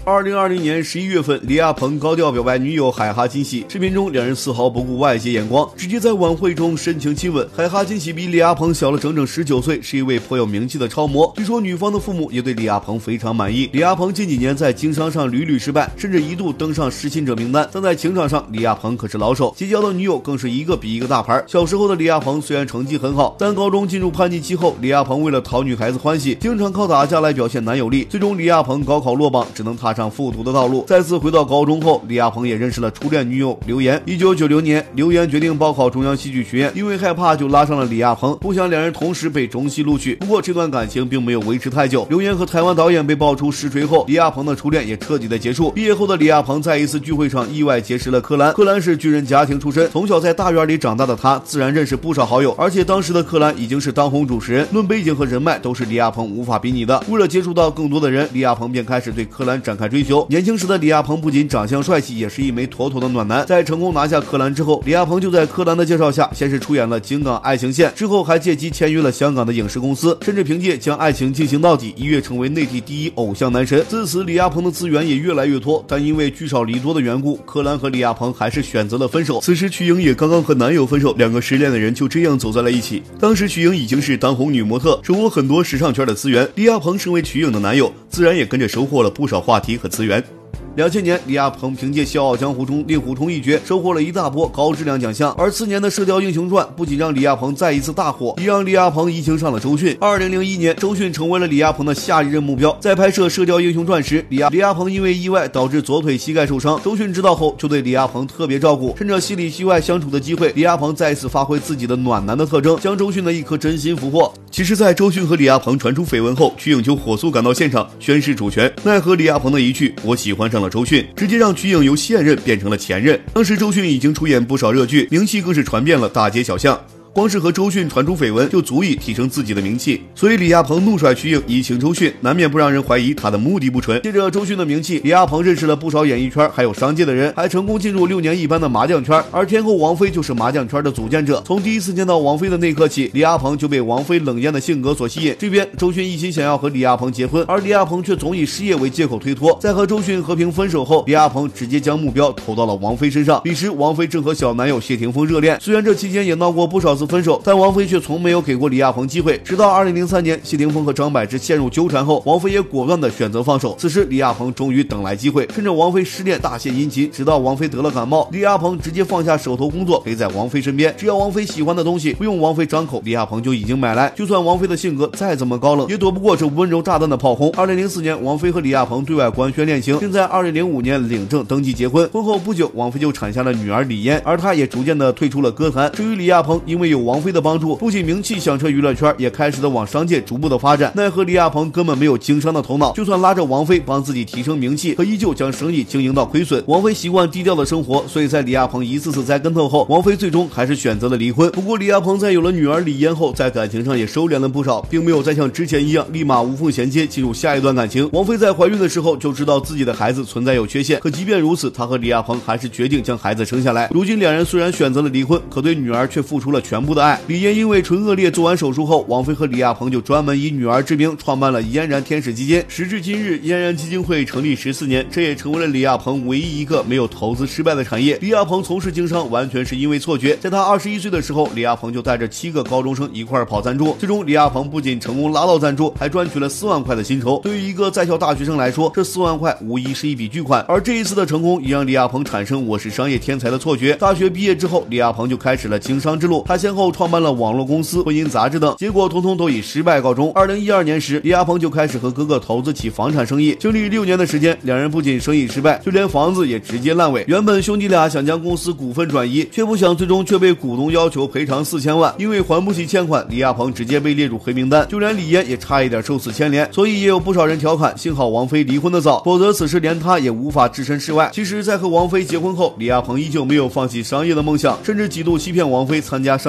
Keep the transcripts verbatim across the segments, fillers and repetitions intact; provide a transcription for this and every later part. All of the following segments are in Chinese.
二零二零年十一月份，李亚鹏高调表白女友海哈金喜，视频中两人丝毫不顾外界眼光，直接在晚会中深情亲吻。海哈金喜比李亚鹏小了整整十九岁，是一位颇有名气的超模。据说女方的父母也对李亚鹏非常满意。李亚鹏近几年在经商上屡屡失败，甚至一度登上失亲者名单，但在情场上，李亚鹏可是老手，结交的女友更是一个比一个大牌。小时候的李亚鹏虽然成绩很好，但高中进入叛逆期后，李亚鹏为了讨女孩子欢喜，经常靠打架来表现男友力。最终，李亚鹏高考落榜，只能踏上复读的道路。再次回到高中后，李亚鹏也认识了初恋女友刘岩。一九九六年，刘岩决定报考中央戏剧学院，因为害怕就拉上了李亚鹏，不想两人同时被中戏录取。不过这段感情并没有维持太久，刘岩和台湾导演被爆出实锤后，李亚鹏的初恋也彻底的结束。毕业后的李亚鹏在一次聚会上意外结识了柯蓝。柯蓝是军人家庭出身，从小在大院里长大的他，自然认识不少好友，而且当时的柯蓝已经是当红主持人，论背景和人脉都是李亚鹏无法比拟的。为了接触到更多的人，李亚鹏便开始对柯蓝展开追求。年轻时的李亚鹏不仅长相帅气，也是一枚妥妥的暖男。在成功拿下柯蓝之后，李亚鹏就在柯蓝的介绍下，先是出演了《京港爱情线》，之后还借机签约了香港的影视公司，甚至凭借《将爱情进行到底》一跃成为内地第一偶像男神。自此，李亚鹏的资源也越来越多，但因为聚少离多的缘故，柯蓝和李亚鹏还是选择了分手。此时瞿颖也刚刚和男友分手，两个失恋的人就这样走在了一起。当时瞿颖已经是当红女模特，手握很多时尚圈的资源，李亚鹏身为瞿颖的男友，自然也跟着收获了不少话题和资源。两千年，李亚鹏凭借《笑傲江湖》中令狐冲一角，收获了一大波高质量奖项。而次年的《射雕英雄传》不仅让李亚鹏再一次大火，也让李亚鹏移情上了周迅。二零零一年，周迅成为了李亚鹏的下一任目标。在拍摄《射雕英雄传》时，李亚李亚鹏因为意外导致左腿膝盖受伤，周迅知道后就对李亚鹏特别照顾，趁着戏里戏外相处的机会，李亚鹏再一次发挥自己的暖男的特征，将周迅的一颗真心俘获。其实，在周迅和李亚鹏传出绯闻后，瞿颖就火速赶到现场宣示主权，奈何李亚鹏的一句“我喜欢上了周迅”，直接让瞿颖由现任变成了前任。当时周迅已经出演不少热剧，名气更是传遍了大街小巷。光是和周迅传出绯闻就足以提升自己的名气，所以李亚鹏怒甩瞿颖移情周迅，难免不让人怀疑他的目的不纯。借着周迅的名气，李亚鹏认识了不少演艺圈还有商界的人，还成功进入六年一班的麻将圈，而天后王菲就是麻将圈的组建者。从第一次见到王菲的那刻起，李亚鹏就被王菲冷艳的性格所吸引。这边周迅一心想要和李亚鹏结婚，而李亚鹏却总以失业为借口推脱。在和周迅和平分手后，李亚鹏直接将目标投到了王菲身上。彼时王菲正和小男友谢霆锋热恋，虽然这期间也闹过不少次分手，但王菲却从没有给过李亚鹏机会。直到二零零三年，谢霆锋和张柏芝陷入纠缠后，王菲也果断的选择放手。此时李亚鹏终于等来机会，趁着王菲失恋大献殷勤，直到王菲得了感冒，李亚鹏直接放下手头工作陪在王菲身边，只要王菲喜欢的东西，不用王菲张口，李亚鹏就已经买来。就算王菲的性格再怎么高冷，也躲不过这温柔炸弹的炮轰。二零零四年，王菲和李亚鹏对外官宣恋情，并在二零零五年领证登记结婚。婚后不久，王菲就产下了女儿李嫣，而她也逐渐的退出了歌坛。至于李亚鹏，因为有王菲的帮助，不仅名气响彻娱乐圈，也开始了往商界逐步的发展。奈何李亚鹏根本没有经商的头脑，就算拉着王菲帮自己提升名气，可依旧将生意经营到亏损。王菲习惯低调的生活，所以在李亚鹏一次次栽跟头后，王菲最终还是选择了离婚。不过李亚鹏在有了女儿李嫣后，在感情上也收敛了不少，并没有再像之前一样立马无缝衔接进入下一段感情。王菲在怀孕的时候就知道自己的孩子存在有缺陷，可即便如此，她和李亚鹏还是决定将孩子生下来。如今两人虽然选择了离婚，可对女儿却付出了全部的爱。李嫣因为唇腭裂做完手术后，王菲和李亚鹏就专门以女儿之名创办了嫣然天使基金。时至今日，嫣然基金会成立十四年，这也成为了李亚鹏唯一一个没有投资失败的产业。李亚鹏从事经商完全是因为错觉，在他二十一岁的时候，李亚鹏就带着七个高中生一块跑赞助，最终李亚鹏不仅成功拉到赞助，还赚取了四万块的薪酬。对于一个在校大学生来说，这四万块无疑是一笔巨款。而这一次的成功也让李亚鹏产生我是商业天才的错觉。大学毕业之后，李亚鹏就开始了经商之路，他先后创办了网络公司、婚姻杂志等，结果通通都以失败告终。二零一二年时，李亚鹏就开始和哥哥投资起房产生意，经历六年的时间，两人不仅生意失败，就连房子也直接烂尾。原本兄弟俩想将公司股份转移，却不想最终却被股东要求赔偿四千万，因为还不起欠款，李亚鹏直接被列入黑名单，就连李嫣也差一点受此牵连。所以也有不少人调侃，幸好王菲离婚的早，否则此时连他也无法置身事外。其实在和王菲结婚后，李亚鹏依旧没有放弃商业的梦想，甚至几度欺骗王菲参加商业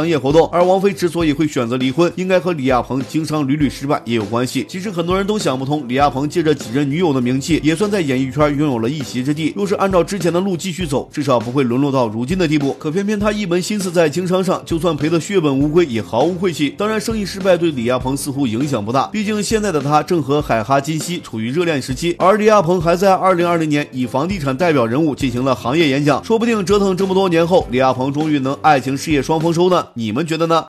商业活动。而王菲之所以会选择离婚，应该和李亚鹏经商屡屡失败也有关系。其实很多人都想不通，李亚鹏借着几任女友的名气，也算在演艺圈拥有了一席之地。若是按照之前的路继续走，至少不会沦落到如今的地步。可偏偏他一门心思在经商上，就算赔得血本无归，也毫无晦气。当然，生意失败对李亚鹏似乎影响不大，毕竟现在的他正和海哈金熙处于热恋时期，而李亚鹏还在二零二零年以房地产代表人物进行了行业演讲，说不定折腾这么多年后，李亚鹏终于能爱情事业双丰收呢？你们觉得呢？